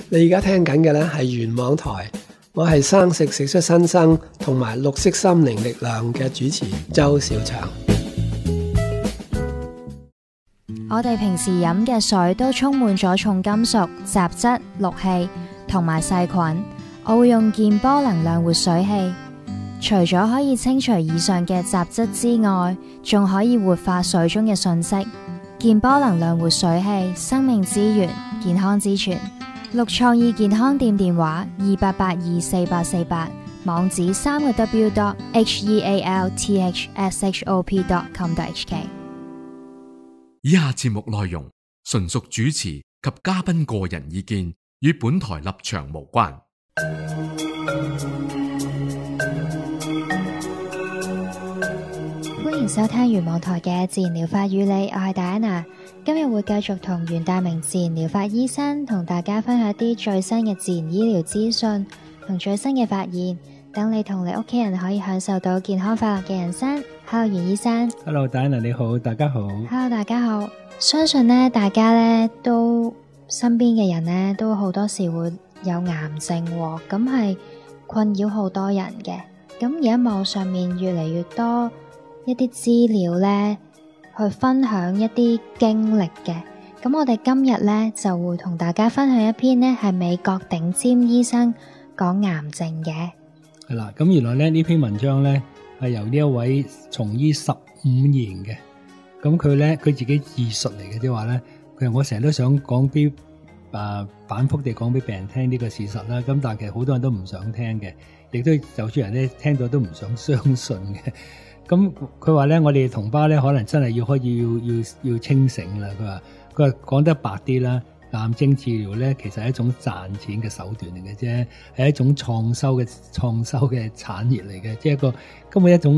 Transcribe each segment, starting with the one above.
你而家聽緊嘅呢係原網台，我係生食食出新生同埋綠色心靈力量嘅主持周小祥。 我哋平時飲嘅水都充滿咗重金屬、雜質、氯氣同埋細菌。我會用健波能量活水器，除咗可以清除以上嘅雜質之外，仲可以活化水中嘅訊息。健波能量活水器，生命之源，健康之泉。綠創意健康店電話28824848，網址3個W.healthshop.com.hk。 以下節目內容純屬主持及嘉賓個人意見，與本台立場無關。 歡迎收聽原網台嘅自然療法與你，我係戴安娜。今日會繼續同袁大明自然療法醫生同大家分享一啲最新嘅自然醫療資訊同最新嘅發現，等你同你屋企人可以享受到健康快樂嘅人生。Hello， 袁醫生。 Hello， 戴安娜你好，大家好。 Hello， 大家好。相信呢，大家呢都身邊嘅人呢都好多時會有癌症喎，咁係困擾好多人嘅。咁而家網上面越嚟越多一啲資料呢，去分享一啲經歷嘅。咁我哋今日呢就會同大家分享一篇呢係美國頂尖醫生講癌症嘅。 係啦，咁原來呢篇文章呢係由呢一位從醫15年嘅，咁佢自己自述嚟嘅，即係話呢，佢話我成日都想講俾反覆地講俾病人聽呢個事實啦，咁但係其實好多人都唔想聽嘅，亦都有啲人咧聽到都唔想相信嘅。咁佢話咧，我哋同胞咧可能真係要清醒啦。佢話講得白啲啦，癌症治療咧其實係一種賺錢嘅手段嚟嘅啫，係一種創收嘅產業嚟嘅，即係根本一個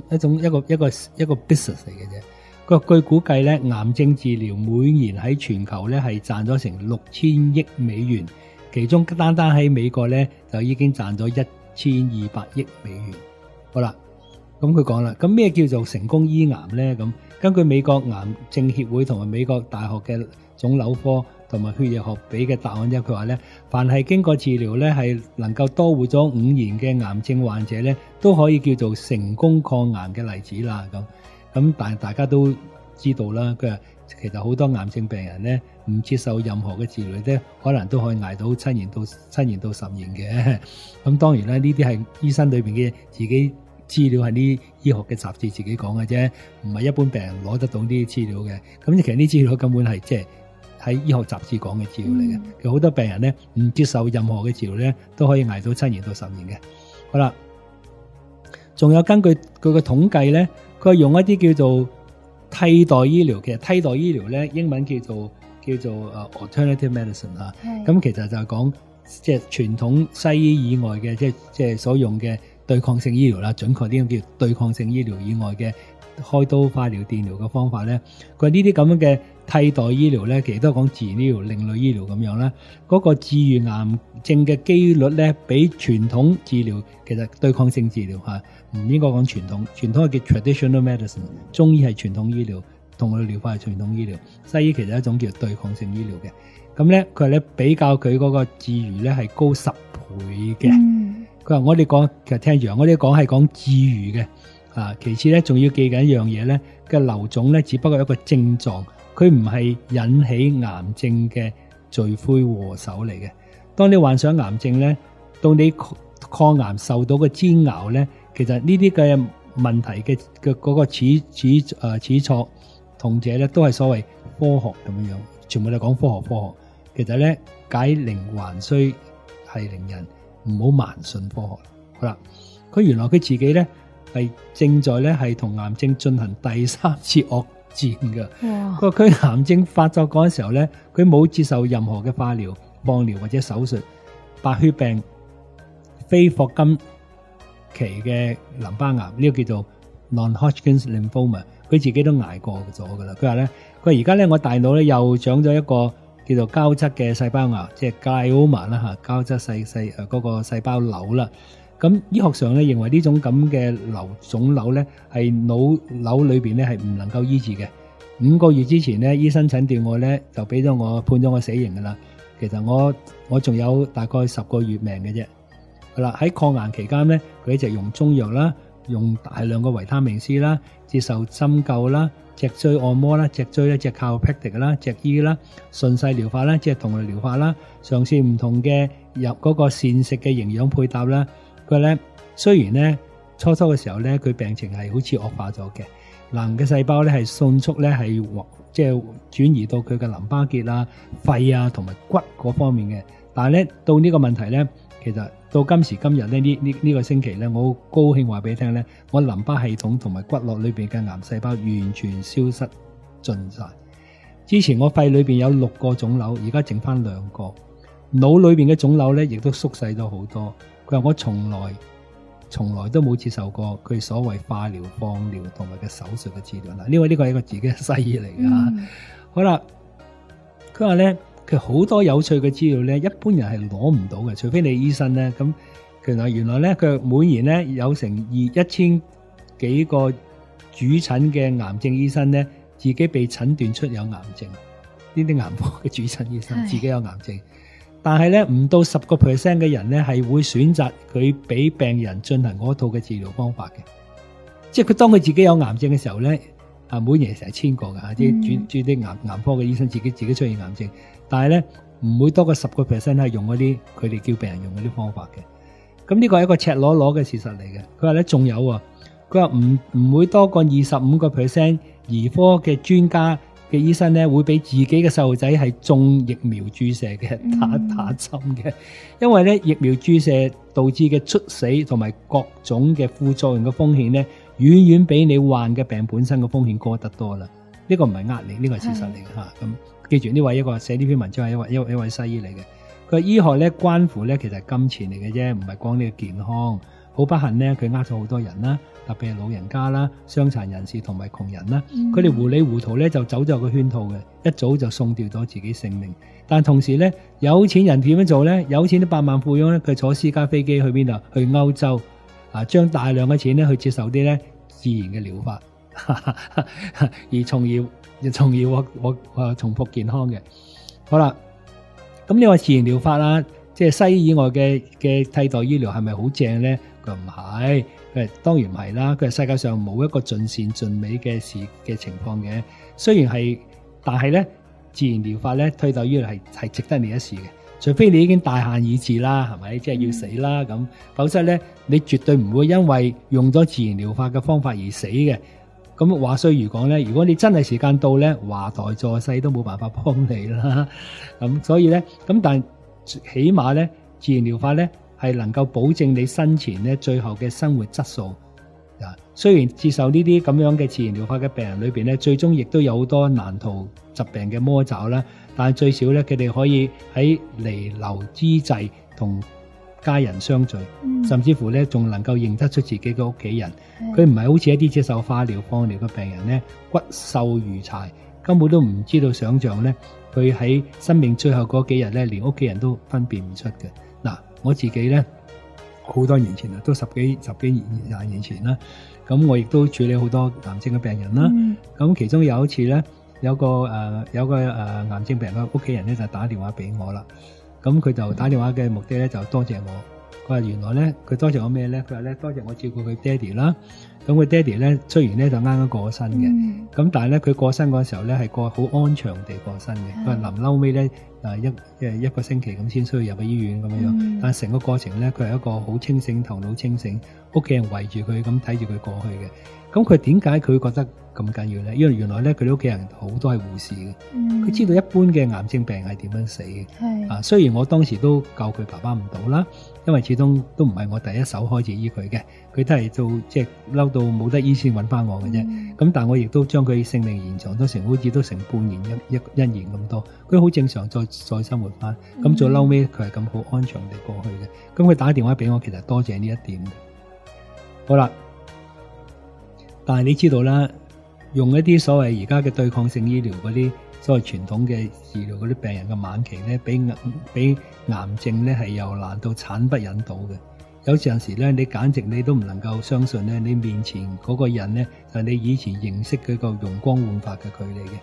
business 嚟嘅啫。佢話據估計咧，癌症治療每年喺全球咧係賺咗成6000億美元，其中單喺美國咧就已經賺咗1200億美元。好啦，咁佢講啦，咁咩叫做成功醫癌咧？咁根據美國癌症協會同埋美國大學嘅腫瘤科同埋血液學俾嘅答案啫，佢話咧，凡係經過治療咧係能夠多活咗5年嘅癌症患者咧，都可以叫做成功抗癌嘅例子啦。咁但係大家都知道啦，佢話其實好多癌症病人咧唔接受任何嘅治療咧，可能都可以捱到7年到10年嘅。咁當然啦，呢啲係醫生裏邊嘅自己資料，係啲醫學嘅雜誌自己講嘅啫，唔係一般病人攞得到呢啲資料嘅。咁其實呢啲資料根本係即係喺醫學雜誌講嘅資料嚟嘅。其實好多病人咧唔接受任何嘅治療咧，都可以捱到7年到10年嘅。好啦，仲有根據佢嘅統計咧，佢用一啲叫做替代醫療，其實替代醫療咧英文叫做alternative medicine 啊。咁其實就係講即係傳統西醫以外嘅，即係所用嘅對抗性醫療啦，準確啲咁叫對抗性醫療以外嘅開刀、化療、電療嘅方法咧。佢呢啲咁樣嘅替代醫療咧，其實都係講自然醫療、另類醫療咁樣啦。嗰個治癒癌症嘅機率咧，比傳統治療其實對抗性治療唔應該講傳統係叫 traditional medicine， 中醫係傳統醫療，同類療法係傳統醫療，西醫其實係一種叫對抗性醫療嘅。咁咧佢話咧比較佢嗰個治癒咧係高10倍嘅。佢話我哋講，其實聽住我哋講係講治癒嘅。其次咧仲要記緊一樣嘢咧，嘅瘤腫咧只不過係一個症狀，佢唔係引起癌症嘅罪魁禍首嚟嘅。當你患上癌症咧，到你抗癌受到嘅煎熬咧，其實呢啲嘅問題嘅嗰個始作俑者咧，都係所謂科學咁樣，全部都講科學。其實咧解鈴還須繫鈴人，唔好盲信科學。好啦，佢原來佢自己咧係正在咧係同癌症進行第3次惡戰嘅。佢癌症發作嗰陣時候咧，佢冇接受任何嘅化療、放療或者手術，白血病、非霍金期嘅淋巴癌呢個叫做 non-Hodgkin's lymphoma， 佢自己都捱過咗噶啦。佢話咧，佢而家咧我大腦咧又長咗一個叫做膠質嘅細胞癌，即係 glioma 啦嚇，膠質嗰個細胞瘤啦。咁醫學上咧認為呢種咁嘅腫瘤咧係腦瘤裏邊咧係唔能夠醫治嘅。5個月之前咧，醫生診斷我咧就判咗我死刑噶啦。 其實我仲有大概10個月命嘅啫。好啦，喺抗癌期間咧，佢一直用中藥啦，用大量嘅維他命 C 啦，接受針灸啦、脊椎按摩啦、脊椎咧即係靠 Chiropractic 啦、脊醫啦、順勢療法啦，即係動力療法啦，嘗試唔同嘅入嗰個膳食嘅營養配搭啦。佢咧雖然咧初嘅時候咧，佢病情係好似惡化咗嘅，癌嘅細胞咧係迅速咧係即係轉移到佢嘅淋巴結啊、肺啊同埋骨嗰方面嘅。但係咧到呢個問題咧，其實到今時今日咧呢個星期咧，我好高興話俾你聽咧，我淋巴系統同埋骨骼裏邊嘅癌細胞完全消失盡晒。之前我肺裏邊有6個腫瘤，而家剩翻2個。腦裏邊嘅腫瘤咧亦都縮細咗好多。佢話我從來都冇接受過佢所謂化療、放療同埋嘅手術嘅治療啦。呢個係一個自己嘅西醫嚟㗎。好啦，佢話咧，佢好多有趣嘅資料咧，一般人係攞唔到嘅，除非你醫生咧。咁原來咧，佢每年咧有成1000幾個主診嘅癌症醫生咧，自己被診斷出有癌症。呢啲癌科嘅主診醫生自己有癌症。但係咧，唔到10% 嘅人咧係會選擇佢俾病人進行嗰套嘅治療方法嘅。即係佢當佢自己有癌症嘅時候咧，每年成1000個㗎，即係專啲癌科嘅醫生自己出現癌症，但係咧唔會多過10% 係用嗰啲佢哋叫病人用嗰啲方法嘅。咁呢個係一個赤裸裸嘅事實嚟嘅。佢話咧仲有啊，佢話唔會多過25% 兒科嘅專家嘅醫生咧，會俾自己嘅細路仔係種疫苗注射嘅，打針嘅，因為咧疫苗注射導致嘅猝死同埋各種嘅副作用嘅風險咧，遠遠比你患嘅病本身嘅風險高得多啦。呢個唔係呃你，呢個係事實嚟嘅嚇。咁記住呢位一個寫呢篇文章係一位西醫嚟嘅。佢話醫學咧關乎咧其實係金錢嚟嘅啫，唔係講呢個健康。好不幸咧，佢呃咗好多人啦，特別係老人家啦、傷殘人士同埋窮人啦。佢哋糊里糊塗咧就走咗個圈套嘅，一早就送掉咗自己性命。但同時咧，有錢人點樣做咧？有錢啲百萬富翁咧，佢坐私家飛機去邊度？去歐洲將大量嘅錢咧去接受啲咧自然嘅療法，而從而重複健康嘅。好啦，咁你話自然療法啦，即係西醫以外嘅替代醫療係咪好正咧？佢唔係，佢當然唔係啦。佢係世界上冇一個盡善盡美嘅情況嘅。雖然係，但係咧自然療法咧替代醫療係值得你一試嘅。除非你已經大限已至啦，係咪？即係要死啦咁，否則咧你絕對唔會因為用咗自然療法嘅方法而死嘅。咁話雖如講咧，如果你真係時間到咧，華佗在世都冇辦法幫你啦。咁所以咧，咁但起碼咧自然療法咧係能夠保證你生前咧最後嘅生活質素。雖然接受呢啲咁樣嘅自然療法嘅病人裏邊咧，最終亦都有好多難逃疾病嘅魔爪啦。但係最少咧，佢哋可以喺彌留之際同家人相聚，甚至乎咧仲能夠認得出自己嘅屋企人。佢唔係好似一啲接受化療、放療嘅病人咧，骨瘦如柴，根本都唔知道想象咧，佢喺生命最後嗰幾日咧，連屋企人都分辨唔出嘅。嗱，我自己咧好多年前啦，都十幾廿年前啦，咁我亦都處理好多癌症嘅病人啦。咁其中有一次咧，有個癌症病人嘅屋企人咧就打電話俾我啦。咁佢就打電話嘅目的咧就多謝我。佢話原來咧佢多謝我咩咧？佢話咧多謝我照顧佢爹哋啦。咁佢爹哋咧雖然咧就啱啱過身嘅，咁但係咧佢過身嗰時候咧係過好安詳地過身嘅。佢話臨嬲尾咧一個星期咁先需要入去醫院咁樣，但係成個過程咧佢係一個好清醒、頭腦清醒，屋企人圍住佢咁睇住佢過去嘅。咁佢點解佢覺得咁緊要咧？因為原來咧佢哋屋企人好多係護士嘅，佢知道一般嘅癌症病係點樣死嘅。雖然我當時都救佢爸爸唔到啦，因為始終都唔係我第一手開始醫佢嘅，佢都係做即係嬲到冇得醫先揾翻我嘅啫。咁但係我亦都將佢性命延長都成好似都成半年一年咁多，佢好正常再生活翻。咁最嬲尾佢係咁好安詳地過去嘅。咁佢打電話俾我，其實多謝呢一點。好啦。但係你知道啦，用一啲所謂而家嘅對抗性醫療嗰啲所謂傳統嘅治療嗰啲病人嘅晚期咧，比癌症咧係又難到慘不忍睹嘅。有陣時咧，你簡直你都唔能夠相信咧，你面前嗰個人咧就係你以前認識嗰個容光煥發嘅佢嚟嘅。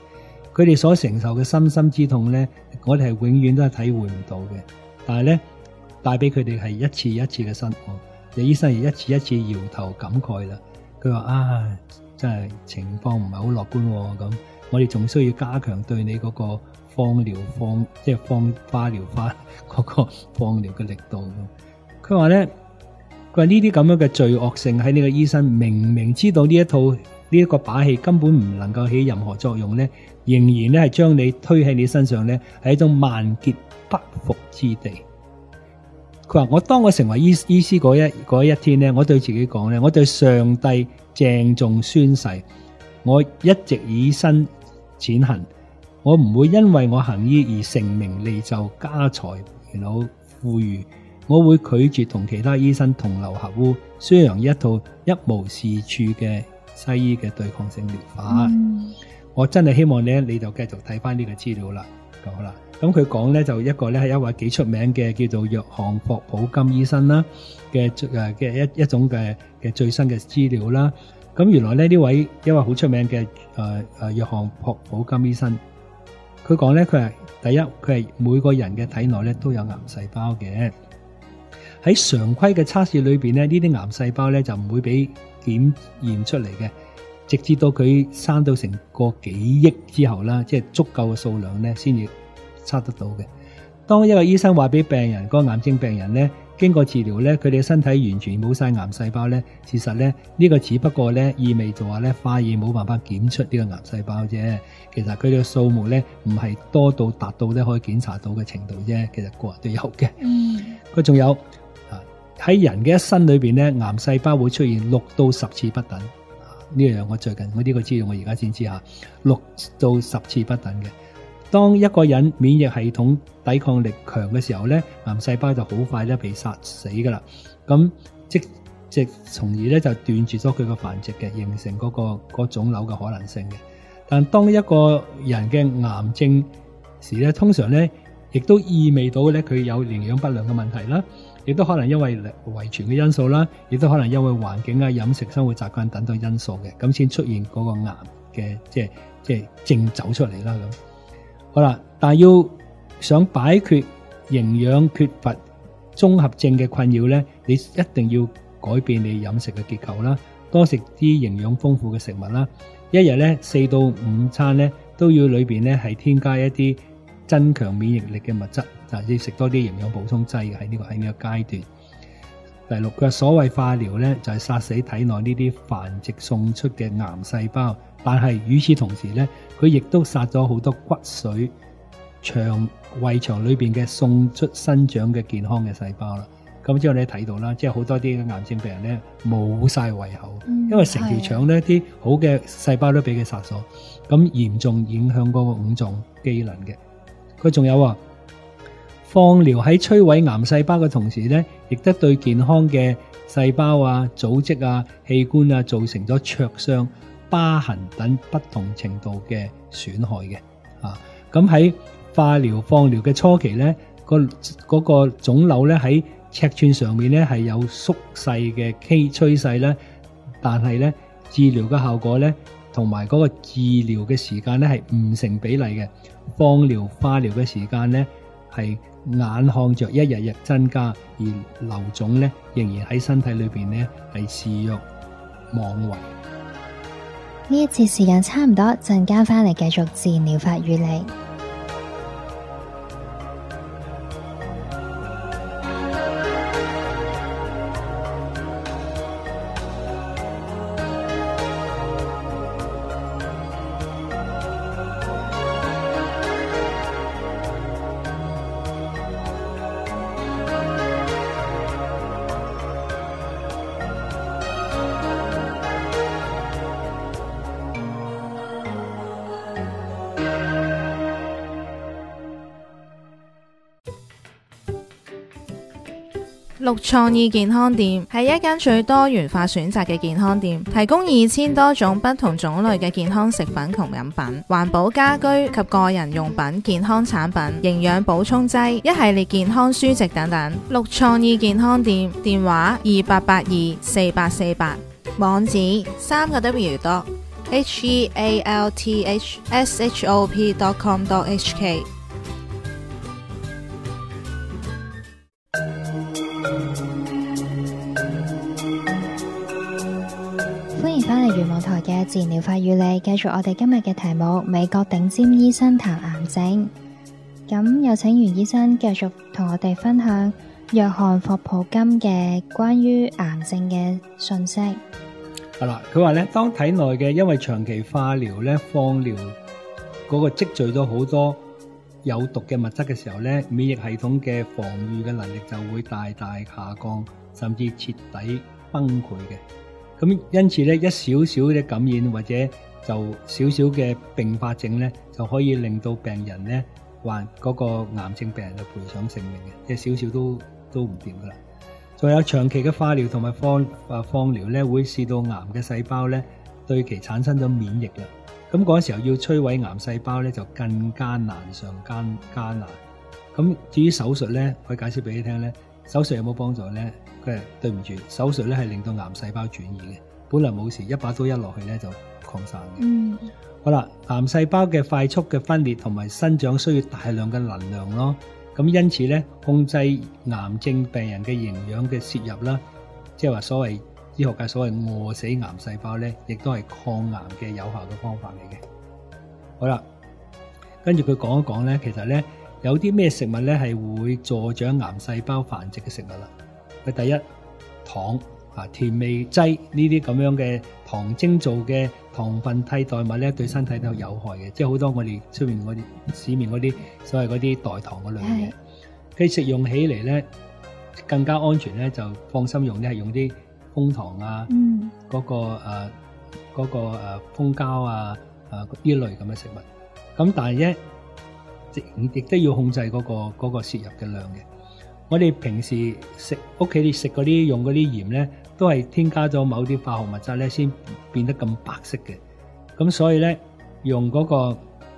佢哋所承受嘅深深之痛咧，我哋係永遠都係體會唔到嘅。但係咧，帶俾佢哋係一次一次嘅失望。醫生亦一次一次搖頭感慨啦。佢話真係情況唔係好樂觀喎。咁我哋仲需要加強對你嗰個放化療法嗰個放療嘅力度。佢話咧，佢話呢啲咁樣嘅罪惡性喺呢個醫生明知道呢一個把戲根本唔能夠起任何作用咧，仍然咧係將你推喺你身上咧，係一種萬劫不復之地。佢話我當我成為醫師嗰一天咧，我對自己講咧，我對上帝鄭重宣誓，我一直以身踐行，我唔會因為我行醫而成名利就、家財富裕，我會拒絕同其他醫生同流合污，宣揚一套一無是處嘅西醫嘅對抗性療法。我真係希望咧，你就繼續睇翻呢個資料啦。咁好啦。咁佢講咧，就一個咧係一位幾出名嘅叫做約翰霍普金醫生啦嘅一種嘅最新嘅資料啦。咁原來咧呢位一位好出名嘅約翰霍普金醫生，佢講咧，佢係第一，佢係每個人嘅體內咧都有癌細胞嘅。喺常規嘅測試裏邊咧，呢啲癌細胞咧就唔會俾檢驗出嚟嘅，直至到佢生到成個幾億之後啦，即係足夠嘅數量咧先至測得到嘅。當一個醫生話俾病人，嗰個癌症病人咧，經過治療咧，佢哋嘅身體完全冇晒癌細胞咧，事實咧呢個只不過咧意味就話咧化驗冇辦法檢出呢個癌細胞啫。其實佢哋嘅數目咧唔係多到達到咧可以檢查到嘅程度啫。其實個人都有嘅。佢仲有喺人嘅一生裏邊咧，癌細胞會出現6到10次不等。呢樣我最近我呢個資料我而家先知下，6到10次不等嘅。當一個人免疫系統抵抗力強嘅時候咧，癌細胞就好快咧被殺死噶啦。咁即從而咧就斷絕咗佢個繁殖嘅，形成嗰個腫瘤嘅可能性嘅。但當一個人嘅癌症時咧，通常咧亦都意味到咧佢有營養不良嘅問題啦，亦都可能因為遺傳嘅因素啦，亦都可能因為環境啊、飲食、生活習慣等等因素嘅，咁先出現嗰個癌嘅即係症走出嚟啦咁。好啦，但係要想擺脫營養缺乏綜合症嘅困擾咧，你一定要改變你飲食嘅結構啦，多食啲營養豐富嘅食物啦，一日咧4到5餐咧都要裏邊咧係添加一啲增強免疫力嘅物質，要食多啲營養補充劑嘅喺呢個階段。第6嘅所謂化療咧，就係殺死體內呢啲繁殖送出嘅癌細胞，但係與此同時咧，佢亦都殺咗好多骨髓、胃腸裏邊嘅送出生長嘅健康嘅細胞啦。咁之後你睇到啦，即係好多啲癌症病人咧冇晒胃口，因為成條腸咧啲好嘅細胞都俾佢殺咗，咁嚴重影響嗰個五臟機能嘅。佢仲有放療喺摧毀癌細胞嘅同時咧，亦都對健康嘅細胞啊、組織啊、器官啊造成咗灼傷、疤痕等不同程度嘅損害嘅。咁喺化療、放療嘅初期咧，嗰個腫瘤咧喺尺寸上面咧係有縮細嘅趨勢咧，但係咧治療嘅效果咧同埋嗰個治療嘅時間咧係唔成比例嘅。放療、化療嘅時間咧係眼看着一日日增加，而瘤腫咧仍然喺身體裏邊咧係肆若妄為。 呢一節時間差唔多，陣間翻嚟繼續自然療法與你。 綠創意健康店係一間最多元化選擇嘅健康店，提供2000多種不同種類嘅健康食品同飲品、環保家居及個人用品、健康產品、營養補充劑、一系列健康書籍等等。綠創意健康店電話28824848，網址3W healthshop.com.hk。 歡迎返嚟玄網台嘅自然療法與你，繼續我哋今日嘅題目：美國頂尖醫生談癌症。咁有請袁醫生繼續同我哋分享約翰霍普金嘅關於癌症嘅信息。 係啦，佢話咧，當體內嘅因為長期化療咧、放療嗰個積聚咗好多有毒嘅物質嘅時候咧，免疫系統嘅防禦嘅能力就會大大下降，甚至徹底崩潰嘅。咁因此咧，一少少嘅感染或者就少少嘅併發症咧，就可以令到病人咧患嗰個癌症病人就賠上性命嘅，即係少少都唔掂噶啦。仲有長期嘅化療同埋放療咧，會使到癌嘅細胞咧對其產生咗免疫啦。咁嗰時候要摧毀癌細胞咧，就更加難上加難。咁至於手術咧，可以解釋俾你聽咧，手術有冇幫助咧？佢係對唔住，手術咧係令到癌細胞轉移嘅，本來冇事，一把刀一落去咧就擴散嘅。好啦，癌細胞嘅快速嘅分裂同埋生長需要大量嘅能量咯。咁因此咧，控制癌症病人嘅營養嘅攝入啦，即係話所謂醫學界所謂餓死癌細胞咧，亦都係抗癌嘅有效嘅方法嚟嘅。好啦，跟住佢講一講咧，其實咧有啲咩食物咧係會助長癌細胞繁殖嘅食物啦。佢第一，糖啊，甜味劑呢啲咁樣嘅糖精做嘅糖分替代物咧，對身體都有害嘅，即係好多我哋出面嗰啲市面嗰啲所謂嗰啲代糖嗰類嘅嘢。佢食用起嚟咧更加安全咧，就放心用咧，係用啲楓糖啊，嗰個蜂膠啊，呢類咁嘅食物。咁但係咧，亦都要控制嗰個攝入嘅量嘅。我哋平時屋企食嗰啲用嗰啲鹽咧，都係添加咗某啲化學物質咧，先變得咁白色嘅。咁所以咧，用嗰個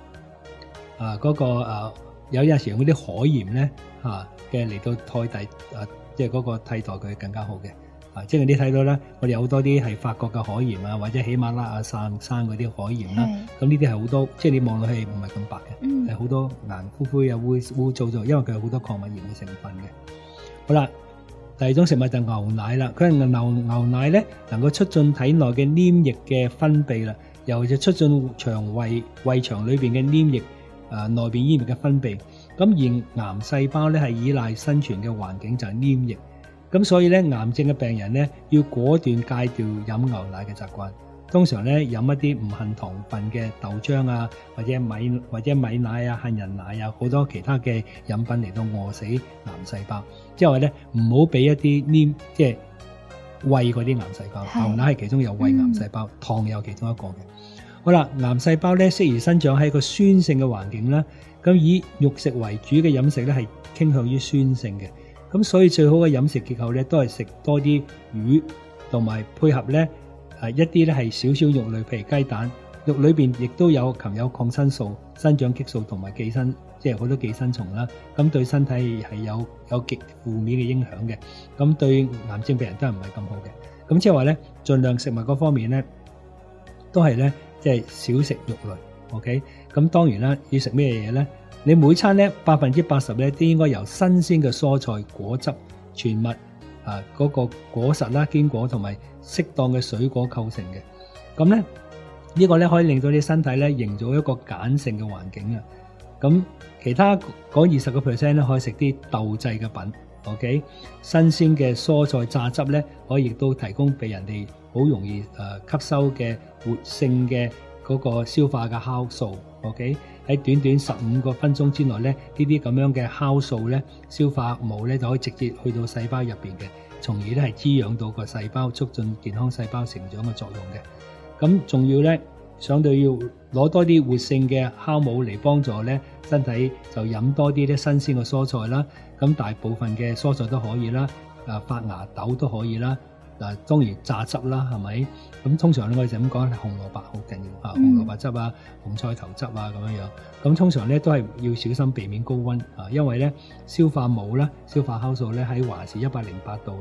有陣時用嗰啲海鹽咧嘅嚟到替代即係嗰個替代佢更加好嘅。即係你睇到咧，我哋有好多啲係法國嘅海鹽啊，或者喜馬拉雅山嗰啲海鹽啦。咁呢啲係好多，即係你望落去唔係咁白嘅，係好多顏灰灰啊、污糟咗，因為佢有好多礦物鹽嘅成分嘅。好啦，第二種食物就牛奶啦。佢係牛奶咧能夠促進體內嘅黏液嘅分泌啦，又就促進胃腸裏邊嘅黏液內邊黏液嘅分泌。咁而癌細胞咧係依賴生存嘅環境就係黏液。咁所以咧，癌症嘅病人咧要果斷戒掉飲牛奶嘅習慣。通常咧飲一啲唔含糖分嘅豆漿啊，或者米奶啊、杏仁奶啊，好多其他嘅飲品嚟到餓死癌細胞。之後咧唔好俾一啲即係胃嗰啲癌細胞。牛奶係其中有胃癌細胞，糖又其中一個嘅。好啦，癌細胞咧適宜生長喺一個酸性嘅環境啦。咁以肉食為主嘅飲食咧係傾向於酸性嘅。咁所以最好嘅飲食結構咧，都係食多啲魚，同埋配合咧一啲咧係少少肉類，譬如雞蛋。肉裏邊亦都有含有抗生素、生長激素同埋寄生，即係好多寄生蟲啦。咁對身體係有極負面嘅影響嘅。咁對癌症病人都係唔係咁好嘅。咁即係話咧，盡量食物嗰方面咧，都係咧即係少食肉類。OK，咁當然啦，要食咩嘢咧？你每餐咧80%咧都應該由新鮮嘅蔬菜、果汁、全麥嗰個果實啦、堅果同埋適當嘅水果構成嘅。咁咧呢個咧可以令到你身體咧營造一個鹼性嘅環境啊。咁其他嗰20%咧可以食啲豆製嘅品。OK， 新鮮嘅蔬菜榨汁咧可以亦都提供俾人哋好容易吸收嘅活性嘅嗰個消化嘅酵素。OK， 喺短短15個分鐘之內咧，呢啲咁樣嘅酵素咧，消化酶咧就可以直接去到細胞入邊嘅，從而咧係滋養到個細胞，促進健康細胞成長嘅作用嘅。咁仲要咧，相對要攞多啲活性嘅酵母嚟幫助咧，身體就飲多啲咧新鮮嘅蔬菜啦。咁大部分嘅蔬菜都可以啦，發芽豆都可以啦。嗱，當然榨汁啦，係咪？咁通常咧，我哋就咁講，紅蘿蔔好緊要啊，紅蘿蔔汁啊、紅菜頭汁啊咁樣樣。咁通常咧都係要小心避免高溫啊，因為咧消化酶啦、消化酵素咧喺華氏108度咧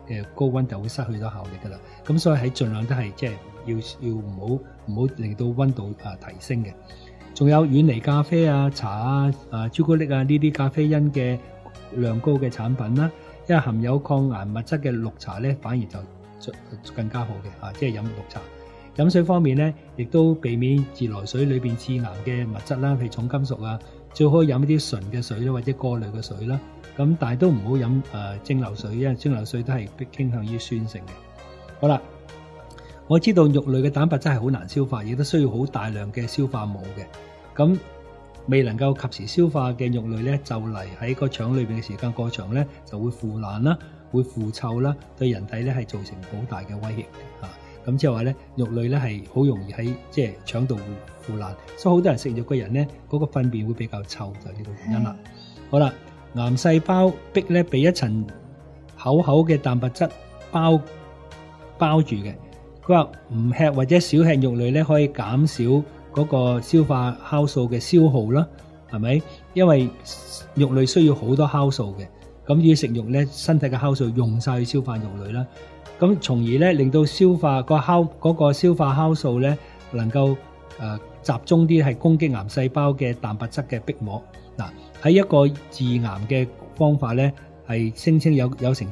高溫就會失去咗效力噶啦。咁所以喺盡量都係即係要唔好令到溫度提升嘅。仲有遠離咖啡啊、茶啊、朱古力啊呢啲咖啡因嘅量高嘅產品啦，因為含有抗癌物質嘅綠茶咧，反而就更加好嘅即係飲綠茶。飲水方面咧，亦都避免自來水裏邊致癌嘅物質啦，譬如重金屬啊，最好飲一啲純嘅水啦，或者過濾嘅水啦。咁但係都唔好飲蒸餾水，因為蒸餾水都係傾向於酸性嘅。好啦，我知道肉類嘅蛋白質係好難消化，亦都需要好大量嘅消化母嘅。咁未能夠及時消化嘅肉類咧，就嚟喺個腸裏邊嘅時間過長咧，就會腐爛啦，會腐臭啦，對人體咧係造成好大嘅威脅咁即係話咧，肉類咧係好容易喺即係腸道腐爛，所以好多人食肉嘅人咧，嗰個糞便會比較臭，就係呢個原因啦。好啦，癌細胞壁咧被一層厚厚嘅蛋白質包住嘅。佢話唔吃或者少吃肉類咧，可以減少嗰個消化酵素嘅消耗啦，係咪？因為肉類需要好多酵素嘅，咁要食肉咧，身體嘅酵素用晒去消化肉類啦。咁從而咧令到消化嗰個消化酵素咧能夠集中啲係攻擊癌細胞嘅蛋白質嘅壁膜。嗱，喺一個治癌嘅方法咧，係聲稱有成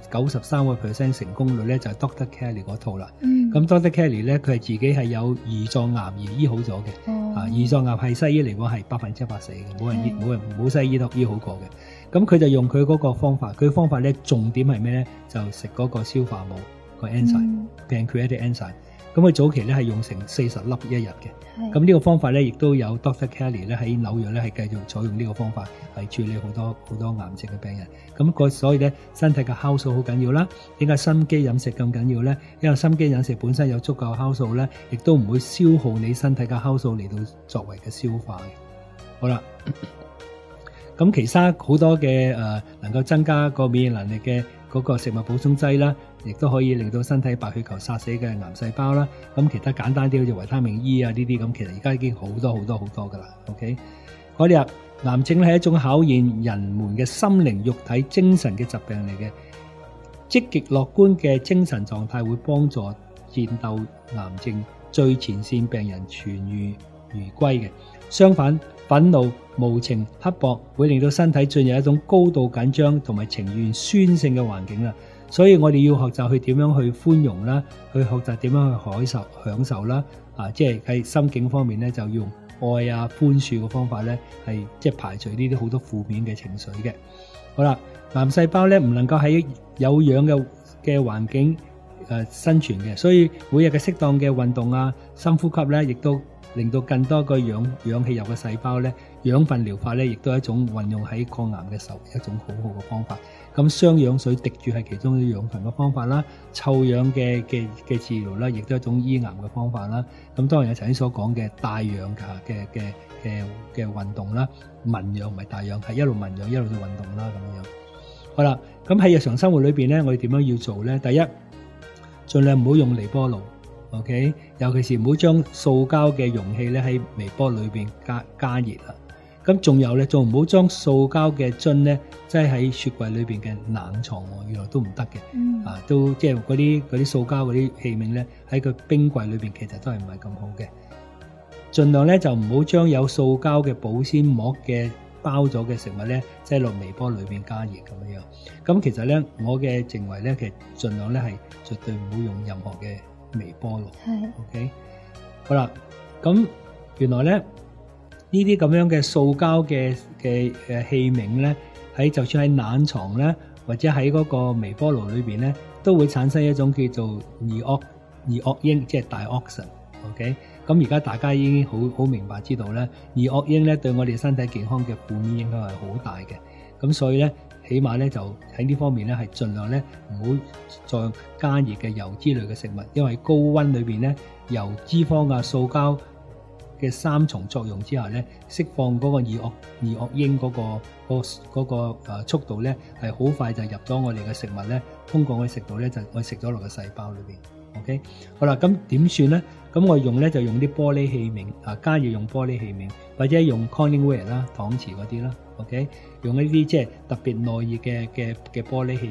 93% 成功率咧，就係 Dr. Kelly 嗰套啦。咁 Dr. Kelly 咧，佢係自己係有胰臟癌而醫好咗嘅。胰臟癌係西醫嚟講係100%死嘅，冇西醫都醫好過嘅。咁佢就用佢嗰個方法，佢方法咧重點係咩咧？就食嗰個消化母。個 enzyme，pancreatic enzyme， 咁佢早期咧係用成40粒一日嘅，咁呢個方法咧亦都有 Dr. Kelly 咧喺紐約咧係繼續採用呢個方法係處理好多癌症嘅病人。咁所以咧身體嘅酵素好緊要啦。點解心肌飲食咁緊要咧？因為心肌飲食本身有足夠酵素咧，亦都唔會消耗你身體嘅酵素嚟到作為嘅消化嘅。好啦，咁其他好多嘅能夠增加個免疫能力嘅嗰個食物補充劑啦，亦都可以令到身體白血球殺死嘅癌細胞啦。咁其他簡單啲好似維他命 E 啊呢啲咁，其實而家已經好多噶啦。OK， 我哋話癌症係一種考驗人們嘅心靈、肉體、精神嘅疾病嚟嘅。積極樂觀嘅精神狀態會幫助戰鬥癌症最前線病人痊癒如歸嘅。相反，憤怒、無情、刻薄會令到身體進入一種高度緊張同埋情願酸性嘅環境啦。所以我哋要學習去點樣去寬容啦，去學習點樣去享受啦。即係喺心境方面咧，就用愛啊、寬恕嘅方法咧，係即係排除呢啲好多負面嘅情緒嘅。好啦，癌細胞咧唔能夠喺有氧嘅環境生存嘅，所以每日嘅適當嘅運動啊、深呼吸咧，亦都令到更多個氧氣入嘅細胞咧，養分療法咧，亦都係一種運用喺抗癌嘅時候一種好好嘅方法。咁雙氧水滴住係其中一種養分嘅方法啦，臭氧嘅治療啦，亦都係一種醫癌嘅方法啦。咁當然有頭先所講嘅帶氧嘅運動啦，聞氧唔係帶氧，係一路聞氧一路做運動啦咁樣。好啦，咁喺日常生活裏邊咧，我哋點樣要做咧？第一，盡量唔好用微波爐。OK， 尤其是唔好將塑膠嘅容器咧喺微波裏邊加熱啦。咁仲有咧，仲唔好將塑膠嘅樽咧擠喺雪櫃裏邊嘅冷藏喎，原來都唔得嘅。都即係嗰啲塑膠嗰啲器皿咧喺個冰櫃裏邊，其實都係唔係咁好嘅。盡量咧就唔好將有塑膠嘅保鮮膜嘅包咗嘅食物咧擠落微波裏邊加熱咁樣。咁其實咧，我嘅認為咧，其實盡量咧係絕對唔好用任何嘅微波爐。OK， 好啦，咁原來咧呢啲咁樣嘅塑膠嘅器皿咧，就算喺冷藏咧，或者喺嗰個微波爐裏邊咧，都會產生一種叫做二惡英，即係 dioxin。OK， 咁而家大家已經好明白知道咧，二惡英咧對我哋身體健康嘅負面影響係好大嘅。咁所以咧，起碼咧就喺呢方面咧係盡量咧唔好再加熱嘅油脂類嘅食物，因為高溫裏邊咧油脂肪啊、塑膠嘅三重作用之下咧，釋放嗰個二惡英嗰個速度咧係好快就入咗我哋嘅食物咧，通過我哋食道咧就我食咗落個細胞裏邊。OK， 好啦，咁點算咧？咁我用咧就用啲玻璃器皿加熱用玻璃器皿，或者用 Corningware 啦、搪瓷嗰啲啦。OK， 用一啲即係特別耐熱嘅玻璃器皿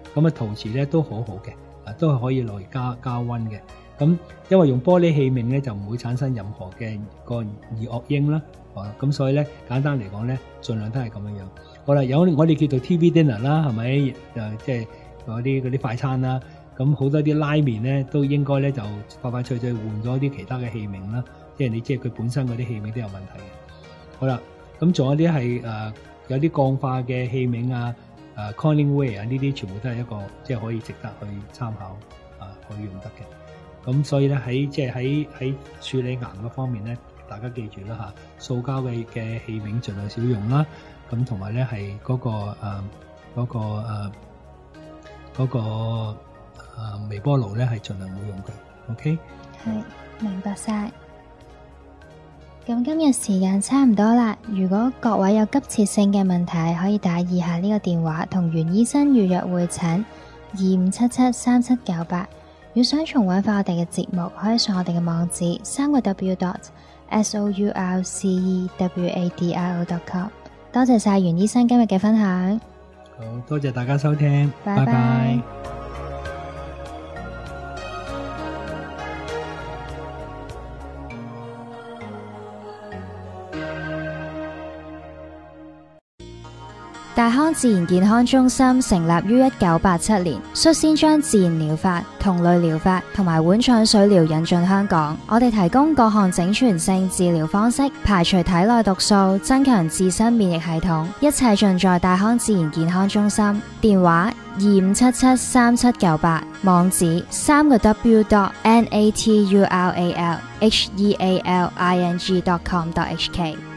咁啊陶瓷咧都好好嘅，都係可以攞嚟加溫嘅。咁因為用玻璃器皿咧就唔會產生任何嘅個二惡英啦，咁所以咧簡單嚟講咧，盡量都係咁樣樣。好啦，有我哋叫做 TV dinner 啦，係咪？即係嗰啲快餐啦。咁好多啲拉麵咧都應該咧就快快脆脆換咗啲其他嘅器皿啦，即係你知佢本身嗰啲器皿都有問題嘅。好啦，咁仲有啲係有啲鋼化嘅器皿啊，Corningware 啊，呢啲全部都係一個即係可以值得去參考可以用得嘅。咁所以咧喺處理岩嗰方面咧，大家記住啦嚇，塑膠嘅器皿盡量少用啦。咁同埋咧係嗰個微波爐咧係盡量冇用嘅。OK， 係明白晒。咁今日時間差唔多啦，如果各位有急切性嘅問題，可以打以下呢個電話同袁醫生預約會診25773798。如想重溫翻我哋嘅節目，可以上我哋嘅網址www.sourcewardro.com。多謝晒袁醫生今日嘅分享。 好多謝大家收聽， 拜拜。大康自然健康中心成立於1987年，率先將自然療法、同類療法同埋碗廠水療引進香港。我哋提供各項整全性治療方式，排除體內毒素，增強自身免疫系統，一切盡在大康自然健康中心。電話25773798，網址3w.natural healing.com.hk。